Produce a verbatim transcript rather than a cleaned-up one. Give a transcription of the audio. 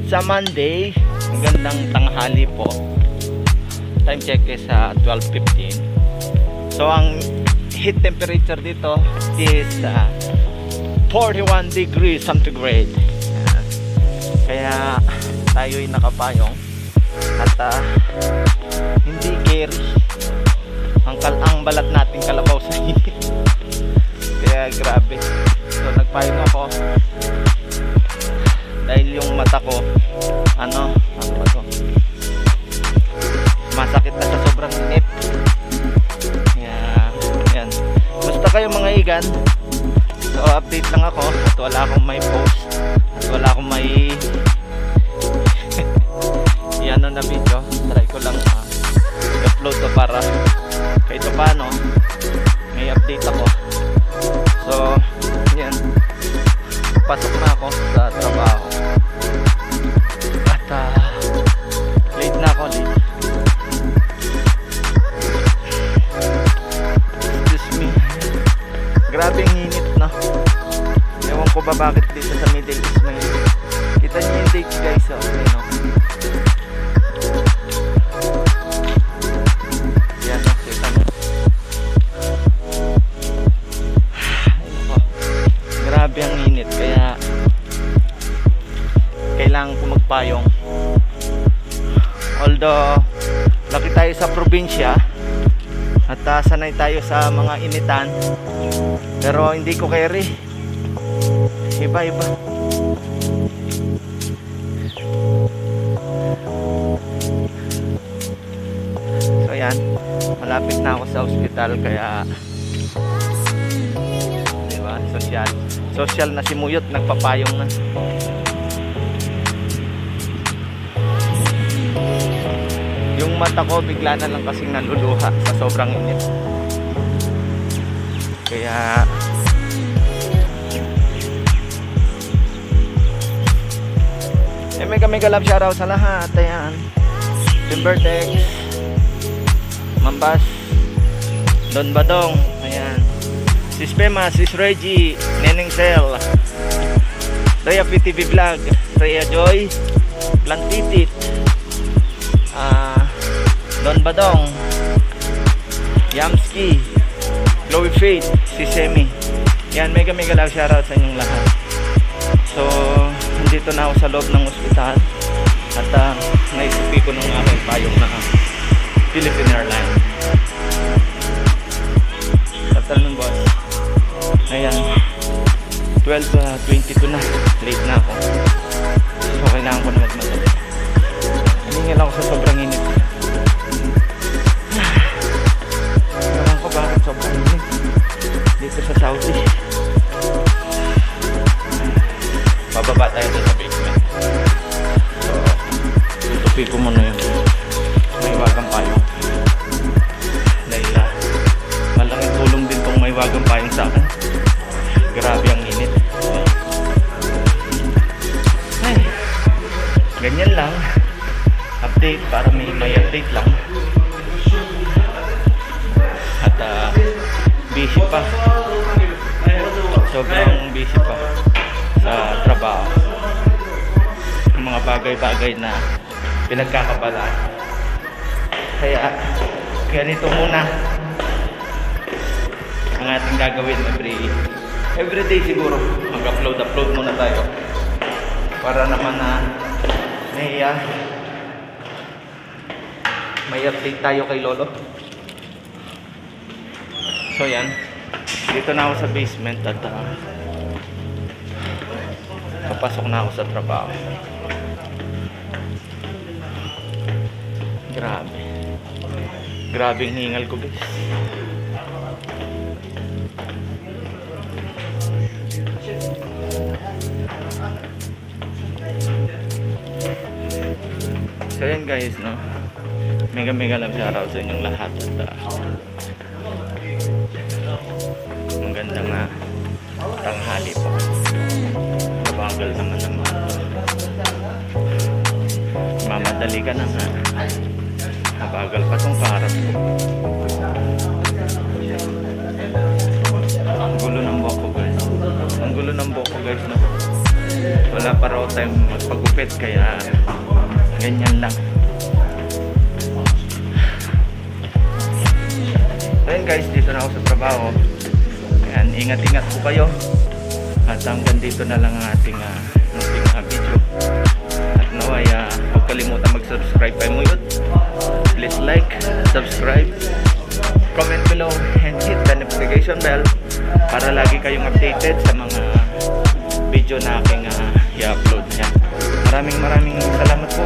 It's a Monday. Magandang tanghali po. Time check is uh, twelve fifteen. So ang heat temperature dito is uh, forty-one degrees centigrade. Uh, kaya tayo'y nakapayong at uh, hindi carry ang, kal ang balat natin kalabaw sa heat. Kaya grabe. So nagpayong ako dahil yung mata ko ano, ano ba to? Masakit na sa sobrang init. Yeah, yan. Basta kayo mga igan. So update lang ako at wala akong may post at wala akong may ano na video. Try ko lang uh, i-upload to para kahit paano may update ako. So yan, pasok na ako sa trabaho at uh, late na ako late. Excuse me. Grabe ang init na. Ewan ko ba bakit dito sa Middle East may kita niyo yung dates guys. Oh, you know. Yan o, kita niyo. Grabe ang init kaya kailangan ko magpayong. Although laki tayo sa probinsya at uh, sanay tayo sa mga initan, pero hindi ko carry. Iba iba. So yan, malapit na ako sa ospital kaya diba, social social na si Muyot, nagpapayong na. Yung mata ko bigla na lang kasing naluluha sa sobrang init. Kaya eh, mega mega love shoutout sa lahat. Ayan, Timbertex, Mambas, Don Badong, ayan, Sis Pema, Sis Reggie, Neneng Cell, Rhea P T V Vlog, Rhea Joy, Plantitit, uh, Don Badong, Yamski, Chloe Faith, si Semi. Yan, mega mega love shoutout sa inyong lahat. So nandito na ako sa loob ng ospital at uh, naisipi ko ng aking payong na Philippine Airlines. Tatal ng boss. Ayan, twelve twenty-two na, late na ako. So kailangan ko na magmadali. Hiningil ako sa sobrang init. Ewan ko bakit sobrang init dito sa Saudi. Bababa tayo dun sa basement. So tutupi ko muna yung may wagang payong dahil uh, malaking tulong din tong may wagang payong sa akin. Grabe ang init. Ay, ganyan lang update para may may update lang. At uh, busy pa, sobrang busy pa sa trabaho. Mga bagay-bagay na pinagkakabalaan. Kaya ganito muna ang ating gagawin every everyday siguro. Mag-upload upload muna tayo para naman na may uh, may update tayo kay Lolo. So yan, dito na ako sa basement at uh, papasok na ako sa trabaho. Grabe. Grabe ang hingal ko guys. So yan guys, no, mega mega love shoutout sa inyong lahat at uh, magandang uh, tanghali po. Mabagal naman naman. Mamadali ka na nga. Mabagal pa tong kaharap ko. Ang gulo ng buhok ko guys. Ang gulo ng buhok ko guys, no? wala pa raw tayong magpagupit, kaya ganyan lang. Ayun guys, dito na ako sa trabaho. Ayan, ingat-ingat po kayo. At hanggang dito na lang ang ating uh, ating uh, video. At naway, uh, huwag kalimutan mag-subscribe kay Muyot. Please like, subscribe, comment below, and hit the notification bell para lagi kayong updated sa mga video na aking uh, i-upload niya. Maraming maraming salamat po